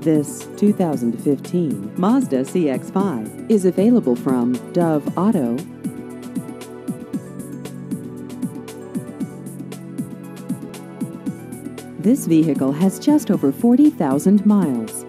This 2015 Mazda CX-5 is available from Dove Auto. This vehicle has just over 40,000 miles.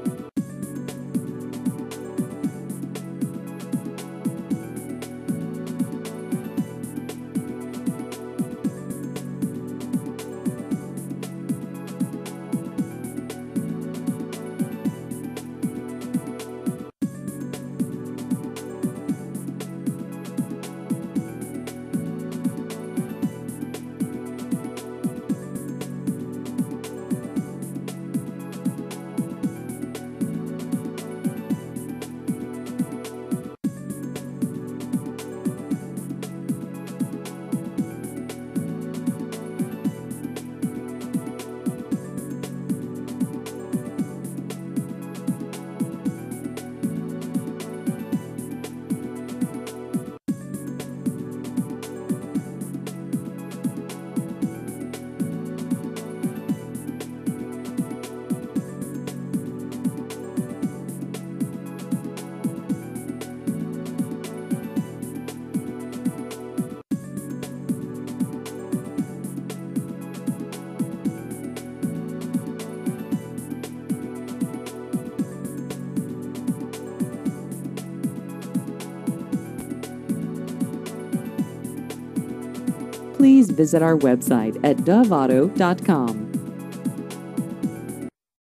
Please visit our website at doveauto.com.